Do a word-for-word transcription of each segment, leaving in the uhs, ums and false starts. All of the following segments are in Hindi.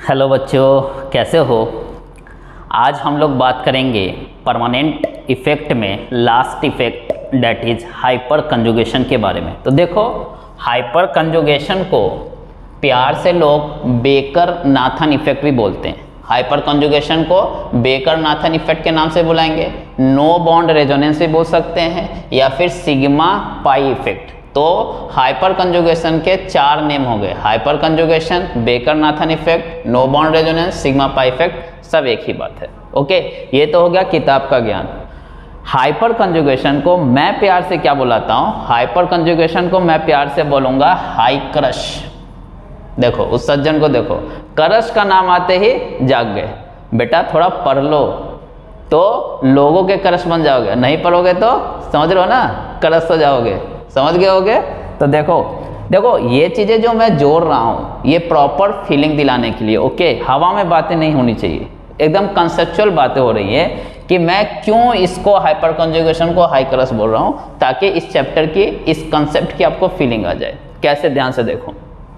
हेलो बच्चों, कैसे हो। आज हम लोग बात करेंगे परमानेंट इफ़ेक्ट में last effect that is hyper conjugation के बारे में। तो देखो, हाइपर कंजुगेशन को प्यार से लोग बेकर नाथन इफ़ेक्ट भी बोलते हैं। हाइपर कंजुगेशन को बेकर नाथन इफ़ेक्ट के नाम से बुलाएंगे, नो बॉन्ड रेजोनेंस भी बोल सकते हैं, या फिर सिग्मा पाई इफ़ेक्ट। तो हाइपर कंजुगेशन के चार नेम हो गए, hyper conjugation, Baker Nathan effect, no bond resonance, sigma pi effect, सब एक ही बात है। ओके, ये तो हो गया किताब का ज्ञान। हाइपर कंजुगेशन को मैं प्यार से क्या बुलाता हूँ? हाइपर कंजुगेशन को मैं प्यार से बोलूँगा हाई क्रश। देखो उस सज्जन को देखो, क्रश का नाम आते ही जाग गए। बेटा थोड़ा पढ़ लो तो लोगों के क्रश बन जाओगे, नहीं पढ़ोगे तो समझ लो ना क्रश हो जाओगे। समझ गए होगे? तो देखो देखो ये चीज़ें जो मैं जोड़ रहा हूँ ये प्रॉपर फीलिंग दिलाने के लिए। ओके, हवा में बातें नहीं होनी चाहिए, एकदम कंसेप्चुअल बातें हो रही है कि मैं क्यों इसको हाइपर कंजुगेशन को हाई क्रश बोल रहा हूँ, ताकि इस चैप्टर की, इस कंसेप्ट की आपको फीलिंग आ जाए। कैसे? ध्यान से देखो,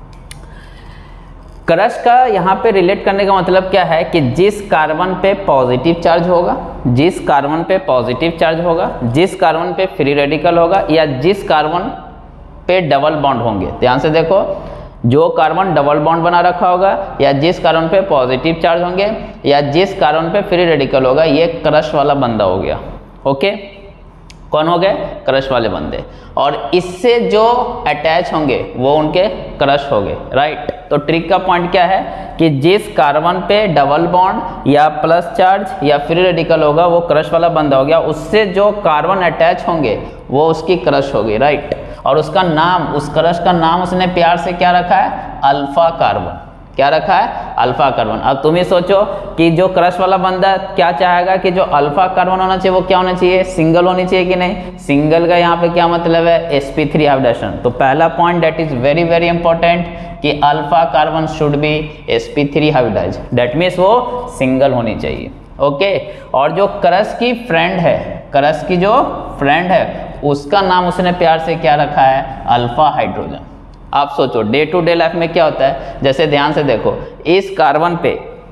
क्रश का यहाँ पे रिलेट करने का मतलब क्या है कि जिस कार्बन पे पॉजिटिव चार्ज होगा, जिस कार्बन पे पॉजिटिव चार्ज होगा, जिस कार्बन पे फ्री रेडिकल होगा, या जिस कार्बन पे डबल बॉन्ड होंगे। ध्यान से देखो, जो कार्बन डबल बॉन्ड बना रखा होगा, या जिस कार्बन पे पॉजिटिव चार्ज होंगे, या जिस कार्बन पे फ्री रेडिकल होगा, ये क्रश वाला बंदा हो गया। ओके, कौन हो गए? क्रश वाले बंदे। और इससे जो अटैच होंगे वो उनके क्रश हो गए। राइट, तो ट्रिक का पॉइंट क्या है कि जिस कार्बन पे डबल बॉन्ड या प्लस चार्ज या फ्री रेडिकल होगा वो क्रश वाला बंदा हो गया। उससे जो कार्बन अटैच होंगे वो उसकी क्रश होगी। राइट, और उसका नाम, उस क्रश का नाम उसने प्यार से क्या रखा है? Alpha carbon. क्या रखा है? Alpha carbon. अब तुम ही सोचो कि जो क्रश वाला बंदा क्या चाहेगा कि जो अल्फा कार्बन होना चाहिए वो क्या होना चाहिए? सिंगल होनी चाहिए कि नहीं? सिंगल का यहाँ पे क्या मतलब है? S P three hybridisation. तो पहला point that is very very important कि alpha carbon should be S P three hybridise, that means वो सिंगल होनी चाहिए। ओके, और जो क्रश की फ्रेंड है, क्रश की जो फ्रेंड है उसका नाम उसने प्यार से क्या रखा है? Alpha hydrogen. आप सोचो डे टू डे लाइफ में क्या होता है, जैसे ध्यान से देखो, इस कार्बन पे,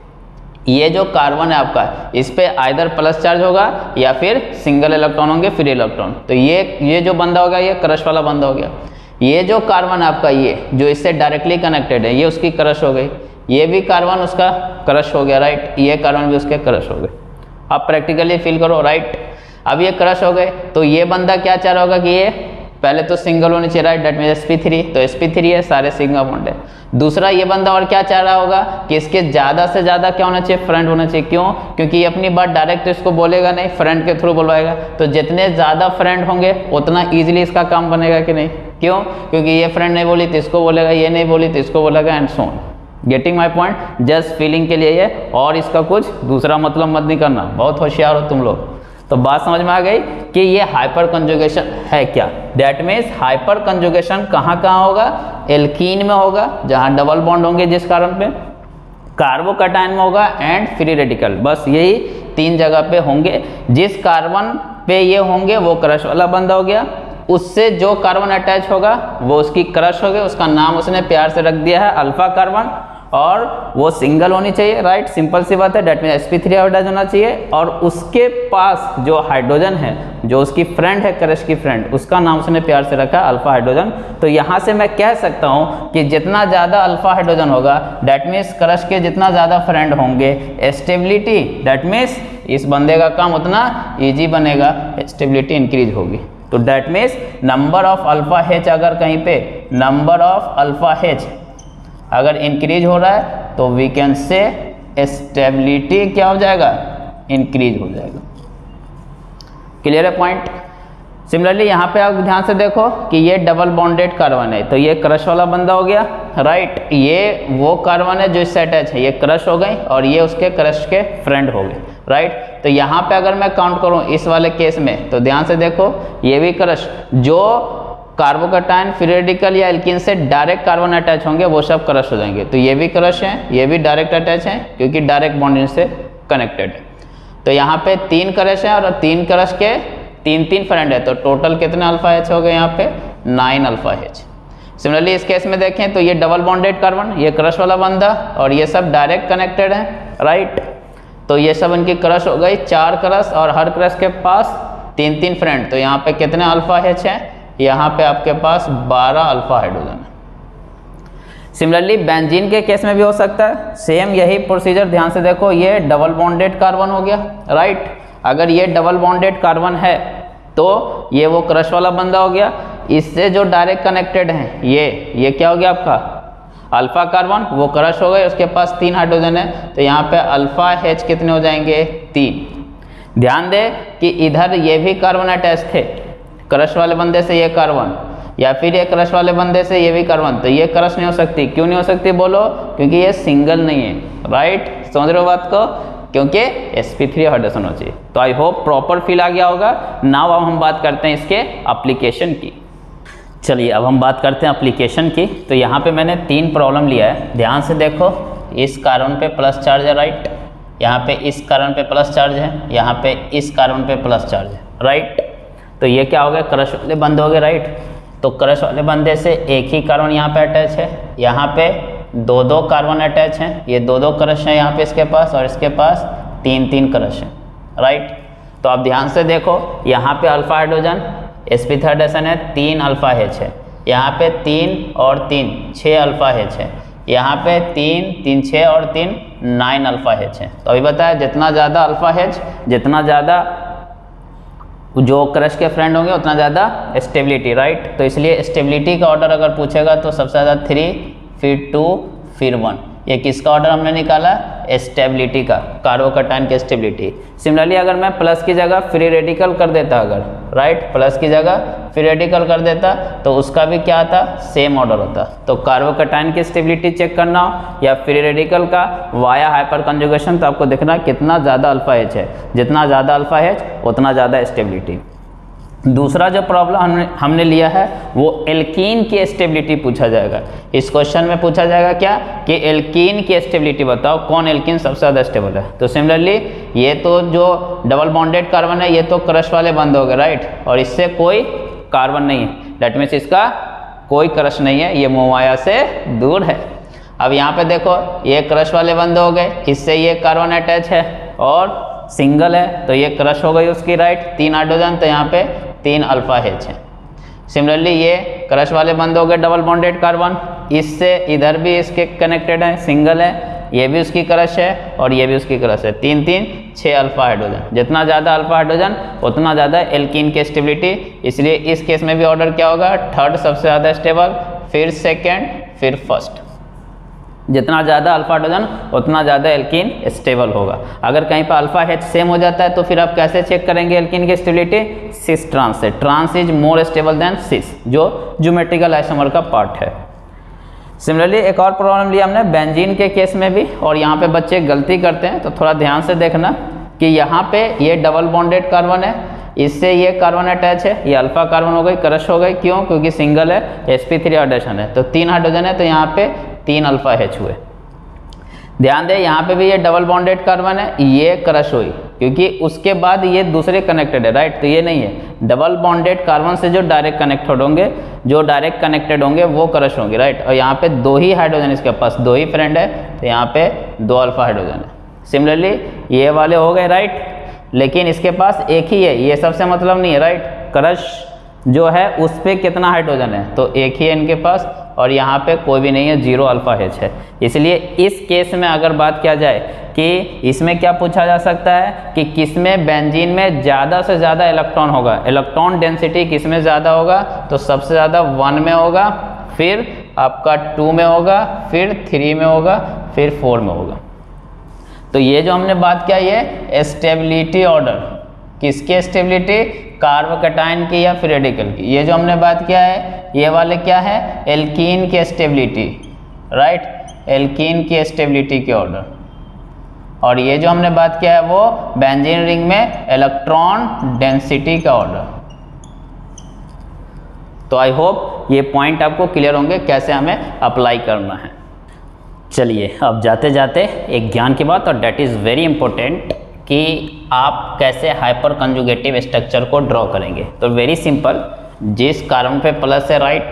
ये जो कार्बन है आपका, इस पे आइदर प्लस चार्ज होगा या फिर सिंगल इलेक्ट्रॉन होंगे, फ्री इलेक्ट्रॉन। तो ये ये जो बंदा होगा ये क्रश वाला बंदा हो गया। ये जो कार्बन है आपका, ये जो इससे डायरेक्टली कनेक्टेड है, ये उसकी क्रश हो गई। ये भी कार्बन उसका क्रश हो गया। राइट, ये कार्बन भी उसके क्रश हो गए। आप प्रैक्टिकली फील करो। राइट, अब ये क्रश हो गए तो ये बंदा क्या चाह रहा होगा कि ये पहले तो सिंगल होनी चाहिए। Right, that mean S P three, तो एस पी थ्री है, सारे सिग्मा बॉन्ड है। दूसरा ये बंदा और क्या चाह रहा होगा कि इसके ज़्यादा से ज़्यादा क्या होना चाहिए? फ्रेंड होना चाहिए। क्यों? क्योंकि ये अपनी बात डायरेक्ट इसको बोलेगा नहीं, फ्रेंड के थ्रू बोलवाएगा। तो जितने ज़्यादा फ्रेंड होंगे उतना ईजिली इसका काम बनेगा कि नहीं? क्यों? क्योंकि ये फ्रेंड नहीं बोली तो इसको बोलेगा, ये नहीं बोली तो इसको बोलेगा, and so on. Getting my point? Just feeling के लिए ये, और इसका कुछ दूसरा मतलब मत नहीं करना। बहुत होशियार हो तुम लोग। तो बात समझ में आ गई कि ये हाइपर कंजुगेशन है क्या। दैट मीन्स हाइपर कंजुगेशन कहाँ कहाँ होगा? एल्कीन में होगा, जहाँ डबल बॉन्ड होंगे जिस कार्बन पे, कार्बोकैटायन में होगा, एंड फ्री रेडिकल। बस यही तीन जगह पे होंगे। जिस कार्बन पे ये होंगे वो क्रश वाला बंदा हो गया। उससे जो कार्बन अटैच होगा वो उसकी क्रश हो गई। उसका नाम उसने प्यार से रख दिया है अल्फा कार्बन, और वो सिंगल होनी चाहिए। राइट, सिंपल सी बात है, that mean S P three hybridise होना चाहिए। और उसके पास जो हाइड्रोजन है, जो उसकी फ्रेंड है, क्रश की फ्रेंड, उसका नाम उसने प्यार से रखा अल्फा हाइड्रोजन। तो यहाँ से मैं कह सकता हूँ कि जितना ज़्यादा अल्फा हाइड्रोजन होगा, डेट मीन्स क्रश के जितना ज़्यादा फ्रेंड होंगे, स्टेबिलिटी, डेट मीन्स इस बंदे का काम उतना ईजी बनेगा, स्टेबिलिटी इंक्रीज होगी। तो that means number of alpha H, अगर कहीं पे नंबर ऑफ अल्फा एच अगर इंक्रीज हो रहा है तो वी कैन से स्टेबिलिटी क्या हो जाएगा? इंक्रीज हो जाएगा। क्लियर है पॉइंट? सिमिलरली यहाँ पे आप ध्यान से देखो कि ये डबल बॉन्डेड कार्बन है, तो ये क्रश वाला बंदा हो गया। राइट, ये वो कार्बन है जो इससे अटैच है, ये क्रश हो गई, और ये उसके क्रश के फ्रेंड हो गए। राइट, तो यहाँ पे अगर मैं काउंट करूँ इस वाले केस में, तो ध्यान से देखो, ये भी क्रश, जो कार्बोकैटायन, फ्री रेडिकल या एल्कीन से डायरेक्ट कार्बन अटैच होंगे वो सब क्रश हो जाएंगे। तो ये भी क्रश हैं, ये भी डायरेक्ट अटैच हैं, क्योंकि डायरेक्ट बॉन्डिंग से कनेक्टेड है। तो यहाँ पे तीन क्रश हैं, और तीन क्रश के तीन तीन फ्रेंड है, तो टोटल कितने अल्फा एच हो गए? यहाँ पे नाइन अल्फा एच। सिमिलरली इस केस में देखें तो ये डबल बॉन्डेड कार्बन, ये क्रश वाला बंधा और ये सब डायरेक्ट कनेक्टेड है, राइट। तो ये सब इनकी क्रश हो गई, चार क्रश और हर क्रश के पास तीन तीन फ्रेंड। तो यहाँ पे कितने अल्फा एच है, यहाँ पे आपके पास बारह अल्फा हाइड्रोजन है। सिमिलरली बेंजीन के केस में भी हो सकता है, सेम यही प्रोसीजर। ध्यान से देखो, ये डबल बॉन्डेड कार्बन हो गया, राइट। अगर ये डबल बॉन्डेड कार्बन है तो ये वो क्रश वाला बंदा हो गया। इससे जो डायरेक्ट कनेक्टेड हैं ये ये क्या हो गया आपका अल्फा कार्बन, वो क्रश हो गए, उसके पास तीन हाइड्रोजन है। तो यहाँ पे अल्फा एच कितने हो जाएंगे, तीन। ध्यान दे कि इधर ये भी कार्बन अटैच थे, क्रश वाले बंदे से ये कार्बन, या फिर ये क्रश वाले बंदे से ये भी कार्बन। तो ये क्रश नहीं हो सकती। क्यों नहीं हो सकती बोलो, क्योंकि ये सिंगल नहीं है, राइट। समझ रहे हो बात को, क्योंकि एस पी थ्री हाइड्रोजन हो चाहिए। तो आई होप प्रॉपर फील आ गया होगा। नाउ अब हम बात करते हैं इसके एप्लीकेशन की। चलिए अब हम बात करते हैं एप्लीकेशन की। तो यहाँ पे मैंने तीन प्रॉब्लम लिया है, ध्यान से देखो। इस कार्बन पे प्लस चार्ज है, राइट। यहाँ पे इस कार्बन पे प्लस चार्ज है, यहाँ पे इस कार्बन पे प्लस चार्ज है, राइट। तो ये क्या हो गया, क्रश वाले बंद हो गए, राइट। तो क्रश वाले बंदे से एक ही कार्बन यहाँ पे अटैच है, यहाँ पे दो दो कार्बन अटैच हैं, ये दो दो क्रश हैं यहाँ पे इसके पास, और इसके पास तीन तीन क्रश हैं, राइट। तो आप ध्यान से देखो, यहाँ पे alpha hydrogen S P three hydrogen है, तीन अल्फा एच है, यहाँ पे तीन और तीन छः अल्फा एच है, यहाँ पे तीन तीन छः और तीन नाइन अल्फा एच है। तो अभी बताया जितना ज़्यादा अल्फा एच, जितना ज़्यादा जो क्रश के फ्रेंड होंगे उतना ज़्यादा स्टेबिलिटी, राइट। तो इसलिए स्टेबिलिटी का ऑर्डर अगर पूछेगा तो सबसे ज़्यादा थ्री, फिर टू, फिर वन। ये किसका ऑर्डर हमने निकाला, स्टेबिलिटी का, कार्बोकैटायन की स्टेबिलिटी। सिमिलरली अगर मैं प्लस की जगह फ्री रेडिकल कर देता, अगर राइट प्लस की जगह फ्री रेडिकल कर देता तो उसका भी क्या था, सेम ऑर्डर होता। तो कार्बोकैटायन की स्टेबिलिटी चेक करना हो या फ्री रेडिकल का वाया हाइपर कंजुगेशन, तो आपको देखना कितना ज़्यादा अल्फा एच है, जितना ज़्यादा अल्फा एच उतना ज़्यादा स्टेबिलिटी। दूसरा जो प्रॉब्लम हमने हमने लिया है वो एल्कीन की स्टेबिलिटी पूछा जाएगा। इस क्वेश्चन में पूछा जाएगा क्या कि एल्कीन की स्टेबिलिटी बताओ, कौन एल्कीन सबसे ज़्यादा स्टेबल है। तो सिमिलरली ये तो जो डबल बॉन्डेड कार्बन है ये तो क्रश वाले बंद हो गए, राइट, और इससे कोई कार्बन नहीं है, दैट मीन्स इसका कोई क्रश नहीं है, ये मोवाया से दूर है। अब यहाँ पे देखो ये क्रश वाले बंद हो गए, इससे ये कार्बन अटैच है और सिंगल है, तो ये क्रश हो गई उसकी, राइट, तीन हाइड्रोजन, तो यहाँ पे तीन अल्फा एच है। सिमिलरली ये क्रश वाले बंद हो गए डबल बॉन्डेड कार्बन, इससे इधर भी इसके कनेक्टेड है, सिंगल है, ये भी उसकी क्रश है और ये भी उसकी क्रश है, तीन तीन छः अल्फा हाइड्रोजन। जितना ज़्यादा अल्फा हाइड्रोजन उतना ज़्यादा एल्कीन की स्टेबिलिटी। इसलिए इस केस में भी ऑर्डर क्या होगा, थर्ड सबसे ज़्यादा स्टेबल, फिर सेकेंड, फिर फर्स्ट। जितना ज़्यादा अल्फा हाइड्रोजन उतना ज़्यादा एल्कीन स्टेबल होगा। अगर कहीं पर अल्फा एच सेम हो जाता है तो फिर आप कैसे चेक करेंगे एल्कीन की स्टेबिलिटी, सिस ट्रांस से। Trans is more stable than cis, जो ज्योमेट्रिकल आइसोमर का पार्ट है। सिमिलरली एक और प्रॉब्लम लिया हमने बेंजीन के केस में भी, और यहाँ पे बच्चे गलती करते हैं, तो थोड़ा ध्यान से देखना कि यहाँ पे ये डबल बॉन्डेड कार्बन है, इससे ये कार्बन अटैच है, ये अल्फा कार्बन हो गई, क्रश हो गई, क्यों, क्योंकि सिंगल है, एस पी थ्री हाइड्रोजन है, तो तीन हाइड्रोजन है, तो यहाँ पे तीन अल्फा एच हुए। ध्यान दे यहाँ पे भी ये डबल बॉन्डेड कार्बन है, ये क्रश हुई, क्योंकि उसके बाद ये दूसरे कनेक्टेड है, राइट। तो ये नहीं है, डबल बॉन्डेड कार्बन से जो डायरेक्ट कनेक्टेड होंगे, जो डायरेक्ट कनेक्टेड होंगे वो क्रश होंगे, राइट। और यहाँ पे दो ही हाइड्रोजन, इसके पास दो ही फ्रेंड है, तो यहाँ पे दो अल्फा हाइड्रोजन है। सिमिलरली ये वाले हो गए, राइट, लेकिन इसके पास एक ही है, ये सबसे मतलब नहीं है, राइट। क्रश जो है उस पर कितना हाइड्रोजन है, तो एक ही है इनके पास, और यहाँ पे कोई भी नहीं है, जीरो अल्फा एच है। इसलिए इस केस में अगर बात किया जाए कि इसमें क्या पूछा जा सकता है कि किसमें बेंजीन में ज़्यादा से ज़्यादा इलेक्ट्रॉन होगा, इलेक्ट्रॉन डेंसिटी किसमें ज़्यादा होगा, तो सबसे ज़्यादा वन में होगा, फिर आपका टू में होगा, फिर थ्री में होगा, फिर फोर में होगा। तो ये जो हमने बात किया ये स्टेबिलिटी ऑर्डर, किसके स्टेबिलिटी, कार्बोकैटायन की या फ्री रेडिकल की। ये जो हमने बात किया है ये वाले क्या है, एल्कीन की स्टेबिलिटी, राइट, एल्कीन की स्टेबिलिटी के ऑर्डर। और ये जो हमने बात किया है वो बेंजीन रिंग में इलेक्ट्रॉन डेंसिटी का ऑर्डर। तो आई होप ये पॉइंट आपको क्लियर होंगे कैसे हमें अप्लाई करना है। चलिए अब जाते जाते एक ज्ञान की बात, और डेट इज़ वेरी इंपॉर्टेंट, कि आप कैसे हाइपर कंजुगेटिव स्ट्रक्चर को ड्रॉ करेंगे। तो वेरी सिंपल, जिस कार्बन पे प्लस है, राइट,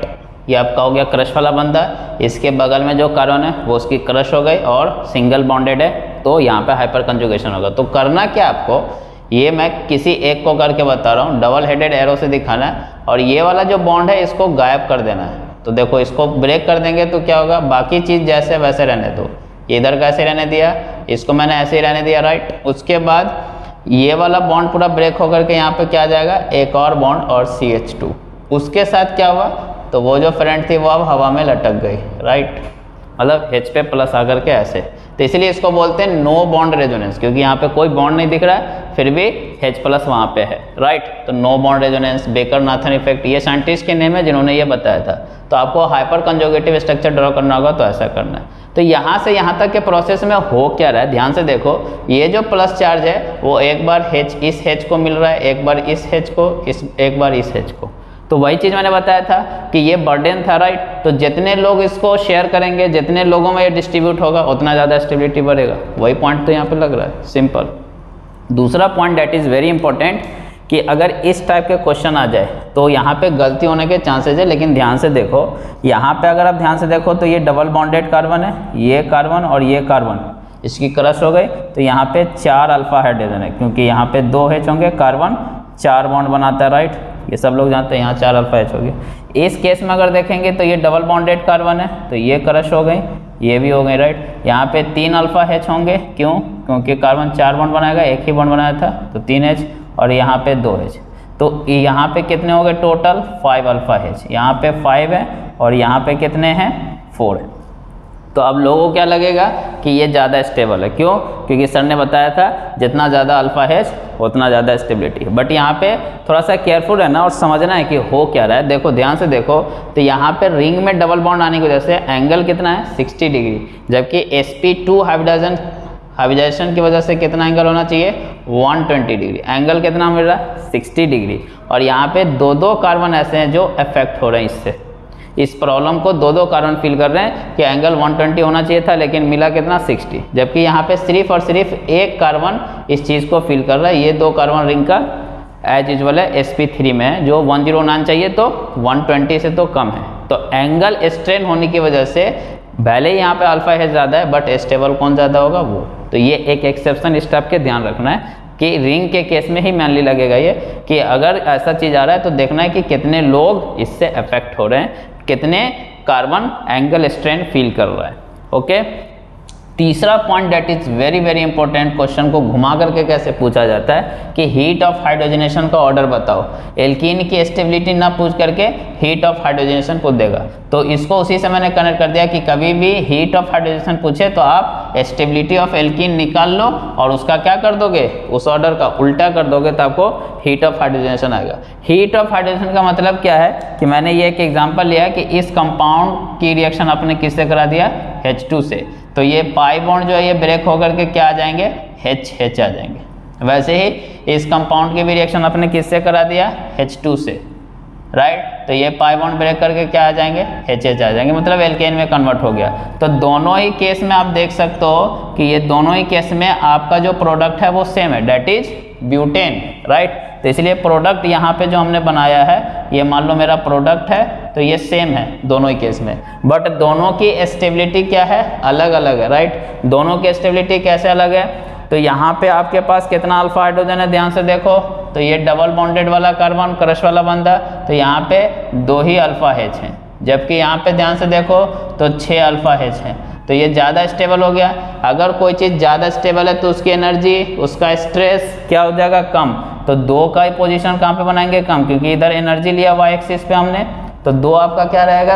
ये आपका हो गया क्रश वाला बंदा, इसके बगल में जो कार्बन है वो उसकी क्रश हो गई और सिंगल बॉन्डेड है, तो यहाँ पे हाइपर कंजुगेशन होगा। तो करना क्या आपको, ये मैं किसी एक को करके बता रहा हूँ, डबल हेडेड एरो से दिखाना है और ये वाला जो बॉन्ड है इसको गायब कर देना है। तो देखो इसको ब्रेक कर देंगे तो क्या होगा, बाकी चीज़ जैसे वैसे रहने दो, इधर कैसे रहने दिया, इसको मैंने ऐसे ही रहने दिया, राइट। उसके बाद ये वाला बॉन्ड पूरा ब्रेक होकर के यहाँ पे क्या आ जाएगा, एक और बॉन्ड और सी एच टू, उसके साथ क्या हुआ, तो वो जो फ्रेंड थी वो अब हवा में लटक गई, राइट, मतलब H पे प्लस आकर के ऐसे। तो इसलिए इसको बोलते हैं नो बॉन्ड रेजोनेंस, क्योंकि यहाँ पे कोई बॉन्ड नहीं दिख रहा है फिर भी H प्लस वहाँ पे है, राइट। तो no bond resonance, Baker Nathan effect, ये साइंटिस्ट के नेम है जिन्होंने ये बताया था। तो आपको हाइपर कंजुगेटिव स्ट्रक्चर ड्रॉ करना होगा तो ऐसा करना है। तो यहाँ से यहाँ तक के प्रोसेस में हो क्या रहा है, ध्यान से देखो, ये जो प्लस चार्ज है वो एक बार H इस H को मिल रहा है, एक बार इस H को, इस एक बार इस H को। तो वही चीज़ मैंने बताया था कि ये बर्डन था, राइट। तो जितने लोग इसको शेयर करेंगे, जितने लोगों में ये डिस्ट्रीब्यूट होगा उतना ज़्यादा स्टेबिलिटी बढ़ेगा। वही पॉइंट तो यहाँ पे लग रहा है, सिंपल। दूसरा point that is very important कि अगर इस टाइप के क्वेश्चन आ जाए तो यहाँ पे गलती होने के चांसेस है, लेकिन ध्यान से देखो, यहाँ पे अगर आप ध्यान से देखो तो ये डबल बॉन्डेड कार्बन है, ये कार्बन और ये कार्बन, इसकी क्रश हो गई, तो यहाँ पे चार अल्फा हाइड्रोजन है, क्योंकि यहाँ पे दो H होंगे, कार्बन चार बॉन्ड बनाता है, राइट। ये सब लोग जानते हैं, यहाँ चार अल्फा H होगी। इस केस में अगर देखेंगे तो ये डबल बॉन्डेड कार्बन है, तो ये क्रश हो गई, ये भी हो गई, राइट। यहाँ पे तीन अल्फा H होंगे, क्यों, क्योंकि कार्बन चार बॉन्ड बनाएगा, एक ही बॉन्ड बनाया था, तो तीन H, और यहाँ पे दो H, तो यहाँ पे कितने हो गए टोटल, फाइव अल्फा H, यहाँ पे फाइव है और यहाँ पे कितने हैं, फोर है। तो अब लोगों को क्या लगेगा कि ये ज़्यादा स्टेबल है, क्यों, क्योंकि सर ने बताया था जितना ज़्यादा अल्फा H उतना ज़्यादा स्टेबिलिटी है। बट यहाँ पे थोड़ा सा केयरफुल रहना और समझना है कि हो क्या रहा है। देखो ध्यान से देखो, तो यहाँ पे रिंग में डबल बॉन्ड आने की वजह से एंगल कितना है, सिक्सटी डिग्री, जबकि S P two hybridization hybridization की वजह से कितना एंगल होना चाहिए, वन ट्वेंटी डिग्री। एंगल कितना मिल रहा है, सिक्सटी डिग्री। और यहाँ पे दो दो कार्बन ऐसे हैं जो अफेक्ट हो रहे हैं इससे, इस प्रॉब्लम को दो दो कार्बन फील कर रहे हैं कि एंगल वन ट्वेंटी होना चाहिए था, लेकिन मिला कितना, सिक्सटी। जबकि यहाँ पे सिर्फ और सिर्फ एक कार्बन इस चीज़ को फील कर रहा है। ये दो कार्बन रिंग का एज यूजुअल है एस पी थ्री में है, जो वन जीरो नाइन चाहिए तो वन ट्वेंटी से तो कम है। तो एंगल स्ट्रेन होने की वजह से भले ही यहाँ पे अल्फा H ज़्यादा है, बट स्टेबल कौन ज़्यादा होगा, वो। तो ये एक एक्सेप्शन इस टाइप के ध्यान रखना है कि रिंग के केस में ही मेनली लगेगा ये, कि अगर ऐसा चीज़ आ रहा है तो देखना है कि कितने लोग इससे अफेक्ट हो रहे हैं, कितने कार्बन एंगल स्ट्रेन फील कर रहा है, ओके। तीसरा point that is very very important, question को घुमा करके कैसे पूछा जाता है कि हीट ऑफ हाइड्रोजनेशन का ऑर्डर बताओ। एल्कीन की स्टेबिलिटी ना पूछ करके हीट ऑफ हाइड्रोजनेशन पूछ देगा, तो इसको उसी से मैंने कनेक्ट कर दिया कि कभी भी हीट ऑफ हाइड्रोजनेशन पूछे तो आप स्टेबिलिटी ऑफ एल्कीन निकाल लो और उसका क्या कर दोगे, उस ऑर्डर का उल्टा कर दोगे, तो आपको हीट ऑफ हाइड्रोजनेशन आएगा। हीट ऑफ हाइड्रोजनेशन का मतलब क्या है कि मैंने ये एक एग्जाम्पल लिया कि इस कंपाउंड की रिएक्शन आपने किससे करा दिया, एच टू से, तो ये पाई बॉन्ड जो है ये ब्रेक होकर के क्या आ जाएंगे, H H आ जाएंगे। वैसे ही इस कंपाउंड की भी रिएक्शन आपने किससे करा दिया, एच टू से, राइट। तो ये पाई बॉन्ड ब्रेक करके क्या आ जाएंगे, H H आ जाएंगे, मतलब एल्केन में कन्वर्ट हो गया। तो दोनों ही केस में आप देख सकते हो कि ये दोनों ही केस में आपका जो प्रोडक्ट है वो सेम है, डेट इज ब्यूटेन, राइट। तो इसलिए प्रोडक्ट यहाँ पे जो हमने बनाया है, ये मान लो मेरा प्रोडक्ट है, तो ये सेम है दोनों ही केस में, बट दोनों की स्टेबिलिटी क्या है, अलग अलग है, राइट। दोनों की स्टेबिलिटी कैसे अलग है, तो यहाँ पे आपके पास कितना अल्फा हाइड्रोजन है, ध्यान से देखो, तो ये डबल बॉन्डेड वाला कार्बन क्रश वाला बंदा, तो यहाँ पे दो ही अल्फा H हैं, जबकि यहाँ पे ध्यान से देखो तो छः अल्फा H हैं, तो ये ज़्यादा स्टेबल हो गया। अगर कोई चीज़ ज़्यादा स्टेबल है तो उसकी एनर्जी, उसका स्ट्रेस क्या हो जाएगा, कम। तो दो का ही पोजीशन कहाँ पे बनाएंगे, कम, क्योंकि इधर एनर्जी लिया वाई एक्सिस पे हमने, तो दो आपका क्या रहेगा,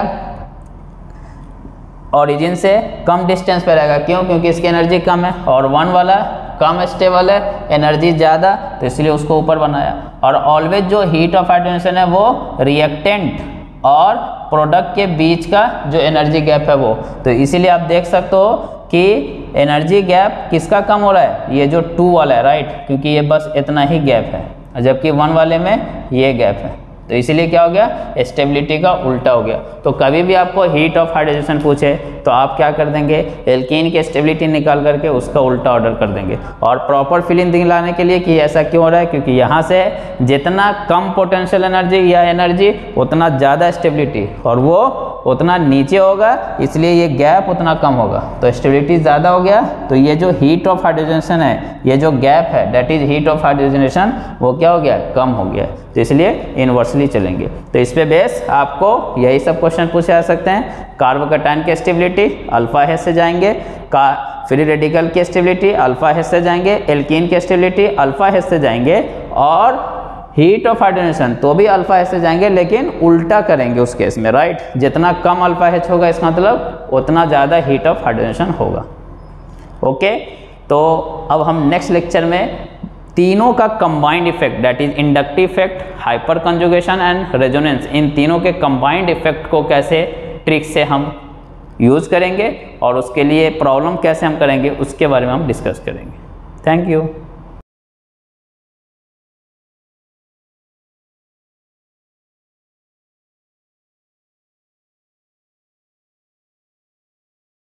ओरिजिन से कम डिस्टेंस पे रहेगा, क्यों, क्योंकि इसकी एनर्जी कम है, और वन वाला कम स्टेबल है, एनर्जी ज़्यादा, तो इसलिए उसको ऊपर बनाया। और ऑलवेज जो हीट ऑफ हाइड्रोजनेशन है वो रिएक्टेंट और प्रोडक्ट के बीच का जो एनर्जी गैप है वो, तो इसीलिए आप देख सकते हो कि एनर्जी गैप किसका कम हो रहा है, ये जो टू वाला है, राइट, क्योंकि ये बस इतना ही गैप है, जबकि वन वाले में ये गैप है, तो इसीलिए क्या हो गया, स्टेबिलिटी का उल्टा हो गया। तो कभी भी आपको हीट ऑफ हाइड्रोजन पूछे तो आप क्या कर देंगे, एल्कीन की स्टेबिलिटी निकाल करके उसका उल्टा ऑर्डर कर देंगे। और प्रॉपर फीलिंग दिलाने के लिए कि ऐसा क्यों हो रहा है, क्योंकि यहाँ से जितना कम पोटेंशियल एनर्जी या एनर्जी उतना ज़्यादा स्टेबिलिटी, और वो उतना नीचे होगा, इसलिए ये गैप उतना कम होगा। तो स्टेबिलिटी ज़्यादा हो गया, तो ये जो हीट ऑफ हाइड्रोजनेशन है, ये जो गैप है that is heat of hydrogenation, वो क्या हो गया, कम हो गया। तो इसलिए इन्वर्सली चलेंगे। तो इस पे बेस आपको यही सब क्वेश्चन पूछे जा सकते हैं। कार्बोकैटायन की स्टेबिलिटी अल्फा हेच से जाएंगे, का फ्री रेडिकल की स्टेबिलिटी अल्फा हेच से जाएंगे, एल्कीन की स्टेबिलिटी अल्फा हेच से जाएंगे, और हीट ऑफ हाइड्रोजनेशन तो भी अल्फा हेच से जाएंगे, लेकिन उल्टा करेंगे उस केस में, राइट। जितना कम अल्फा हेच होगा इसका मतलब उतना ज़्यादा हीट ऑफ हाइड्रोजनेशन होगा। ओके, तो अब हम नेक्स्ट लेक्चर में तीनों का combined effect that is inductive effect, hyper conjugation and resonance, इन तीनों के कंबाइंड इफेक्ट को कैसे ट्रिक से हम यूज़ करेंगे और उसके लिए प्रॉब्लम कैसे हम करेंगे उसके बारे में हम डिस्कस करेंगे। Thank you.